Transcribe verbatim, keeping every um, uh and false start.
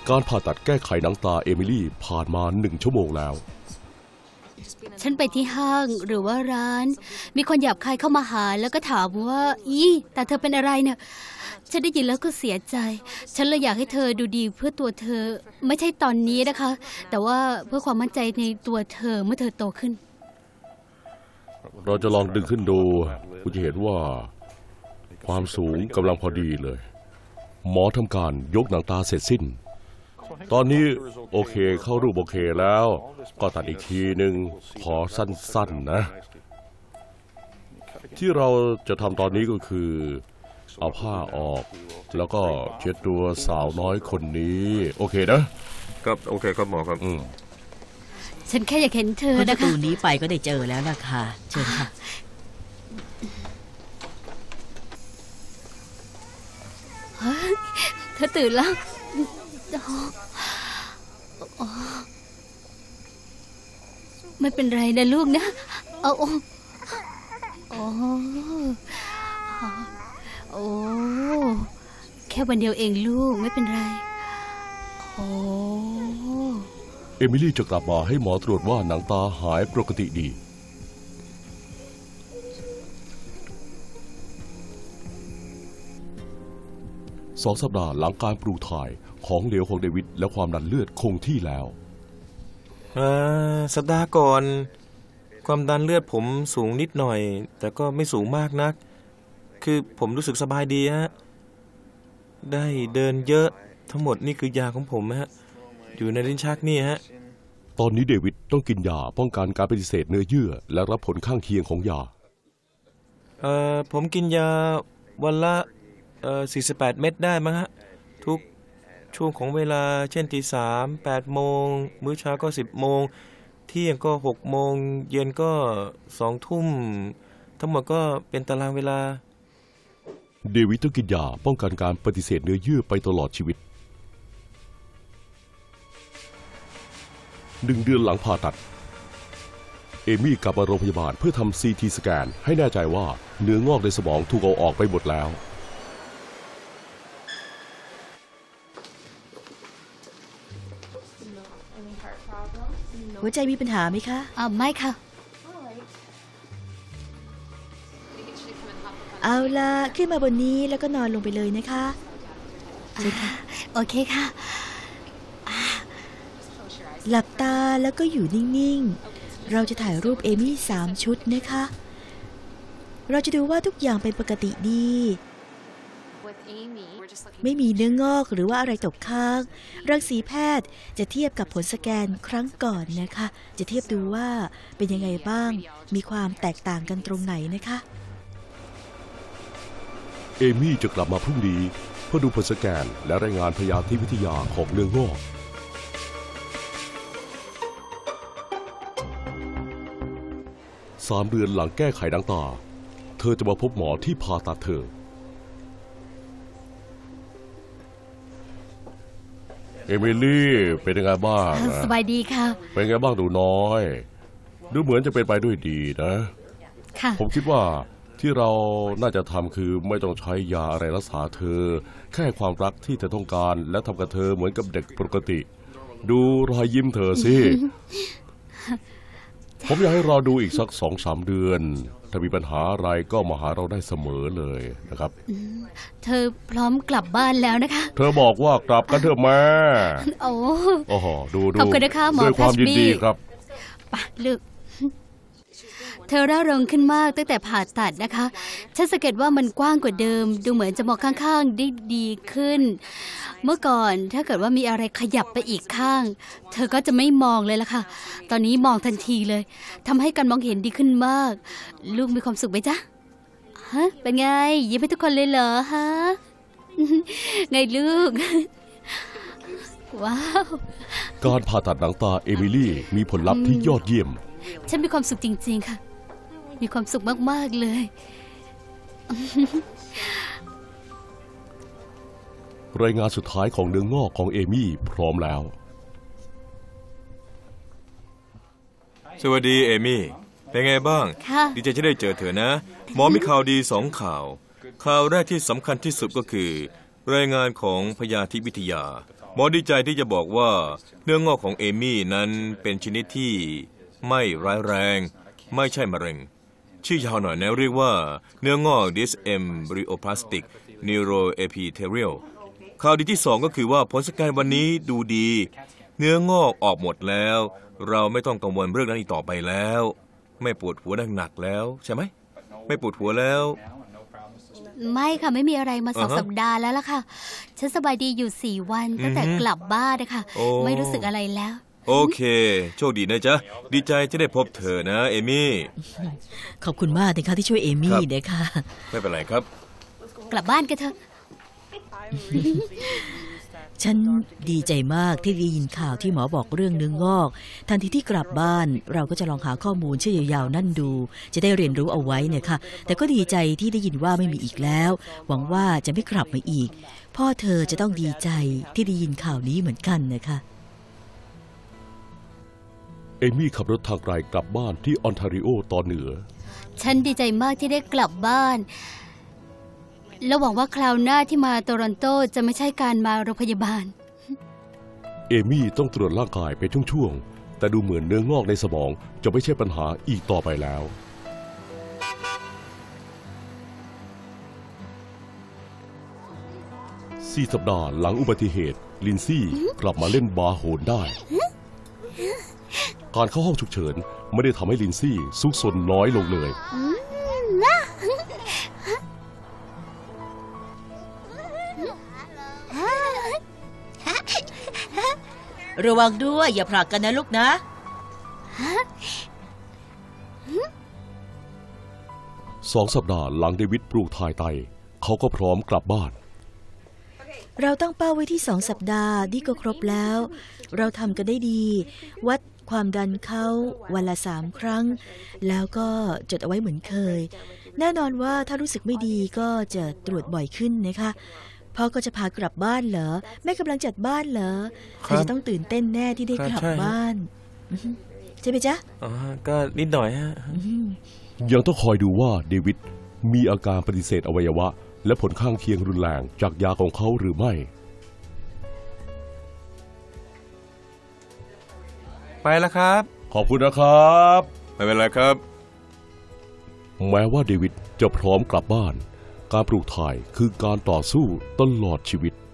การผ่าตัดแก้ไขหนังตาเอมิลี่ผ่านมาหนึ่งชั่วโมงแล้วฉันไปที่ห้างหรือว่าร้านมีคนหยาบคายเข้ามาหาแล้วก็ถามว่าอีแต่เธอเป็นอะไรเนี่ยฉันได้ยินแล้วก็เสียใจฉันเลยอยากให้เธอดูดีเพื่อตัวเธอไม่ใช่ตอนนี้นะคะแต่ว่าเพื่อความมั่นใจในตัวเธอเมื่อเธอโตขึ้นเราจะลองดึงขึ้นดูคุณจะเห็นว่าความสูงกำลังพอดีเลยหมอทำการยกหนังตาเสร็จสิ้นตอนนี้โอเคเข้ารูปโอเคแล้วก็ตัดอีกทีหนึ่งขอสั้นๆนะที่เราจะทำตอนนี้ก็คือเอาผ้าออกแล้วก็เช็ดตัวสาวน้อยคนนี้โอเคนะครับโอเคครับหมอครับอืมฉันแค่อยากเห็นเธอนะคะประตูนี้ไปก็ได้เจอแล้วล่ะค่ะเชิญค่ะเธอตื่นแล้วไม่เป็นไรนะลูกนะเอาโอ้โอ้โอ้แค่วันเดียวเองลูกไม่เป็นไรโอ้เอมิลี่จะกลับมาให้หมอตรวจว่าหนังตาหายปกติดีสองสัปดาห์หลังการปลูกถ่ายของเหลวของเดวิดและความดันเลือดคงที่แล้วสัปดาห์ก่อนความดันเลือดผมสูงนิดหน่อยแต่ก็ไม่สูงมากนักคือผมรู้สึกสบายดีฮะได้เดินเยอะทั้งหมดนี่คือยาของผมฮะอยู่ในลิ้นชักนี่ฮะตอนนี้เดวิดต้องกินยาป้องกันการปฏิเสธเนื้อเยื่อและรับผลข้างเคียงของยาเอ่อผมกินยาวันละเอ่อสี่สิบแปดเม็ดได้มั้งฮะทุกช่วงของเวลาเช่นตีสามแปดโมงมื้อเช้าก็สิบโมงเที่ยงก็หกโมงเย็นก็สองทุ่มทั้งหมดก็เป็นตารางเวลาเดวิดต้องกินยาป้องกันการปฏิเสธเนื้อเยื่อไปตลอดชีวิตหนึ่งเดือนหลังผ่าตัดเอมี่กลับมาโรงพยาบาลเพื่อทำซีทีสแกนให้แน่ใจว่าเนื้องอกในสมองถูกเอาออกไปหมดแล้วหัวใจมีปัญหาไหมคะอ่าไม่ค่ะเอาล่ะขึ้นมาบนนี้แล้วก็นอนลงไปเลยนะคะเชิญค่ะโอเคค่ะหลับตาแล้วก็อยู่นิ่งๆเราจะถ่ายรูปเอมี่สามชุดนะคะเราจะดูว่าทุกอย่างเป็นปกติดีไม่มีเนื้องอกหรือว่าอะไรตกค้างรังสีแพทย์จะเทียบกับผลสแกนครั้งก่อนนะคะจะเทียบดูว่าเป็นยังไงบ้างมีความแตกต่างกันตรงไหนนะคะเอมี่จะกลับมาพรุ่งนี้เพื่อดูผลสแกนและรายงานพยาธิวิทยาของเนื้องอกสามเดือนหลังแก้ไขดังตาเธอจะมาพบหมอที่ผ่าตัดเธอเอมิลี่เป็นยังไงบ้างสบายดีค่ะเป็นไงบ้างดูน้อยดูเหมือนจะเป็นไปด้วยดีนะค่ะผมคิดว่าที่เราน่าจะทำคือไม่ต้องใช้ยาอะไรรักษาเธอแค่ความรักที่เธอต้องการและทำกับเธอเหมือนกับเด็กปกติดูรอยยิ้มเธอสิ ผมอยากให้รอดูอีกสักสองสามเดือนถ้ามีปัญหาอะไรก็มาหาเราได้เสมอเลยนะครับเธอพร้อมกลับบ้านแล้วนะคะเธอบอกว่ากลับกันเถอะแม่โอ้โอ้โหดูดูขอบคุณนะคะหมอด้วยความยินดีครับไปลูกเธอร่าเริงขึ้นมากตั้งแต่ผ่าตัดนะคะฉันสังเกตว่ามันกว้างกว่าเดิมดูเหมือนจะมองข้างๆได้ดีขึ้นเมื่อก่อนถ้าเกิดว่ามีอะไรขยับไปอีกข้างเธอก็จะไม่มองเลยล่ะค่ะตอนนี้มองทันทีเลยทำให้การมองเห็นดีขึ้นมากลูกมีความสุขไหมจ๊ะฮะเป็นไงยิ้มให้ทุกคนเลยเหรอฮะไงลูกว้าวการผ่าตัดหนังตาเอมิลี่มีผลลัพธ์ที่ยอดเยี่ยมฉันมีความสุขจริงๆค่ะมีความสุขมากๆเลยรายงานสุดท้ายของเนื้องอกของเอมี่พร้อมแล้วสวัสดีเอมี่เป็นไงบ้างดีใจจะได้เจอเธอนะหมอมีข่าวดีสองข่าวข่าวแรกที่สำคัญที่สุดก็คือรายงานของพยาธิวิทยาหมอดีใจที่จะบอกว่าเนื้องอกของเอมี่นั้นเป็นชนิดที่ไม่ร้ายแรง ไม่ใช่มะเร็ง ชื่อยาวหน่อยนะเรียกว่าเนื้องอก dysembryoplastic neuroepithelial ข่าวดีที่สองก็คือว่าผลสแกนวันนี้ดูดี เนื้องอกออกหมดแล้ว เราไม่ต้องกังวลเรื่องนั้นอีกต่อไปแล้ว ไม่ปวดหัวหนักๆแล้วใช่ไหมไม่ปวดหัวแล้วไม่ค่ะไม่มีอะไรมาสองอ่าฮะสัปดาห์แล้วล่ะค่ะ ฉันสบายดีอยู่สี่วันตั้งแต่อือฮึกลับบ้านนะคะโอ้ไม่รู้สึกอะไรแล้วโอเค โชคดีนะจ๊ะ ดีใจจะได้พบเธอนะเอมี่ขอบคุณมากนะคะที่ช่วยเอมี่ครับนะคะไม่เป็นไรครับกลับบ้านกันเถอะฉันดีใจมากที่ได้ยินข่าวที่หมอบอกเรื่องเนื้องอก ทันทีที่กลับบ้าน เราก็จะลองหาข้อมูลชื่อยาวๆนั่นดู จะได้เรียนรู้เอาไว้เนี่ยค่ะ แต่ก็ดีใจที่ได้ยินว่าไม่มีอีกแล้ว หวังว่าจะไม่กลับมาอีก พ่อเธอจะต้องดีใจที่ได้ยินข่าวนี้เหมือนกันนะคะเอมี่ขับรถทางไกลกลับบ้านที่ออนทาริโอตอนเหนือฉันดีใจมากที่ได้กลับบ้าน แล้วหวังว่าคราวหน้าที่มาโตรอนโตจะไม่ใช่การมาโรงพยาบาลเอมี่ต้องตรวจร่างกายเป็นช่วงๆ แต่ดูเหมือนเนื้องอกในสมองจะไม่ใช่ปัญหาอีกต่อไปแล้ว สี่สัปดาห์หลังอุบัติเหตุ ลินซี่กลับมาเล่นบาสโหนได้ การเข้าห้องฉุกเฉินไม่ได้ทำให้ลินซี่ซุกซนน้อยลงเลยระวังด้วยอย่าผลักกันนะลูกนะสองสัปดาห์หลังเดวิดปลูกถ่ายไต เขาก็พร้อมกลับบ้านเราตั้งเป้าไว้ที่สองสัปดาห์นี่ก็ครบแล้ว เราทำกันได้ดี วัดความดันเขาวันละสามครั้ง แล้วก็จดเอาไว้เหมือนเคย แน่นอนว่าถ้ารู้สึกไม่ดีก็จะตรวจบ่อยขึ้นนะคะพ่อก็จะพากลับบ้านเหรอแม่กำลังจัดบ้านเหรอคเธรับอจะต้องตื่นเต้นแน่ที่ได้ครับกลับใช่ฮะบ้านอือฮึใช่ไหมจ๊ะอ่าก็นิดหน่อยฮะอืมยังต้องคอยดูว่าเดวิดมีอาการปฏิเสธอวัยวะ และผลข้างเคียงรุนแรงจากยาของเขาหรือไม่ไปแล้วครับขอบคุณนะครับไม่เป็นไรครับแม้ว่าเดวิดจะพร้อมกลับบ้าน การปลูกถ่ายคือการต่อสู้ตลอดชีวิต